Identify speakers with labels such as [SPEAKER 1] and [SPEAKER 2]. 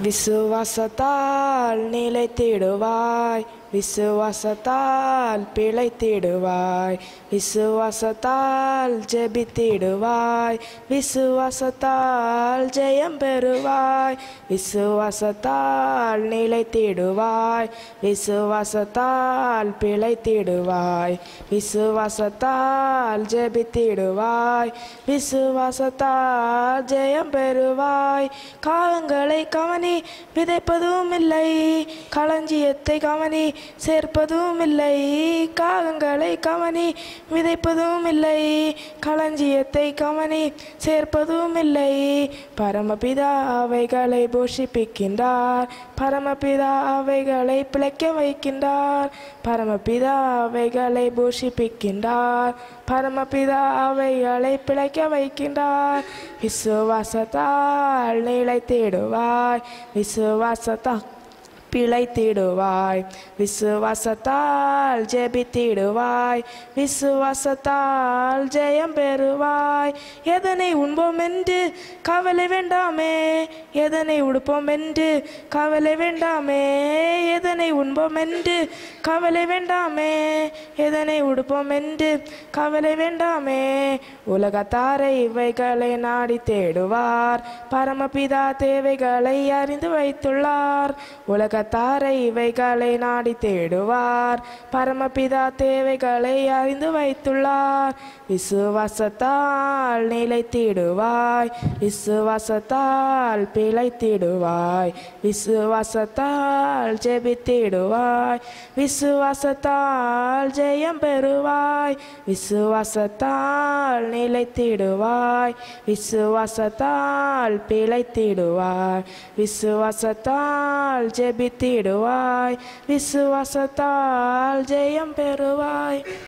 [SPEAKER 1] விசுவாசத்தால் நிலைத்திடுவாய், விசுவாசத்தால் பிழைத்திடுவாய், விசுவாசத்தால் ஜெபித்திடுவாய், விசுவாசத்தால் ஜெயம் பெறுவாய், விசுவாசத்தால் நிலைத்திடுவாய், விசுவாசத்தால் பிழைத்திடுவாய், விசுவாசத்தால் ஜெபித்திடுவாய், விசுவாசத்தால் ஜெயம் பெறுவாய். காகங்களை கவனி, விதைப்பதும் இல்லை, களஞ்சியத்தை கவனி, சேர்ப்பதும் இல்லை. காகங்களை கவனி, விதைப்பதும் இல்லை, களஞ்சியத்தை கவனி, சேர்ப்பதும் இல்லை. பரமபிதா அவைகளை போஷிப்பிக்கின்றார், பரமபிதா அவைகளை பிழைக்க வைக்கின்றார், பரமபிதா அவைகளை போஷிப்பிக்கின்றார், பரமபிதா அவைகளை பிழைக்க வைக்கின்றார். விசுவாசத்தால் நிலைத்திடுவாய், விசுவாசத்தால் பிழைத்திடுவாய், விசுவாசத்தால் ஜெபித்திடுவாய், விசுவாசத்தால் ஜெயம் பெறுவாய். எதனை உண்போம் என்று கவலை வேண்டாமே, எதனை உடுப்போம் என்று கவலை வேண்டாமே, எதனை உண்போம் என்று கவலை வேண்டாமே, எதனை உடுப்போம் என்று கவலை வேண்டாமே. உலகத்தாரை இவைகளை நாடி தேடுவார், பரமபிதா தேவைகளை அறிந்து வைத்துள்ளார். உலகத்தாரை இவைகளை நாடி தேடுவார், பரமபிதா தேவைகளை அறிந்து வைத்துள்ளார். விசுவாசத்தால் நிலைத்திடுவாய், விசுவாசத்தால் பிழைத்திடுவாய், விசுவாசத்தால் ஜெபித்திடுவாய், விசுவாசத்தால் ஜெயம் பெறுவாய், விசுவாசத்தால் நிலைத்திடுவாய், விசுவாசத்தால் பிழைத்திடுவாய், விசுவாசத்தால் ஜெபித்திடுவாய், விசுவாசத்தால் ஜெயம் பெறுவாய்.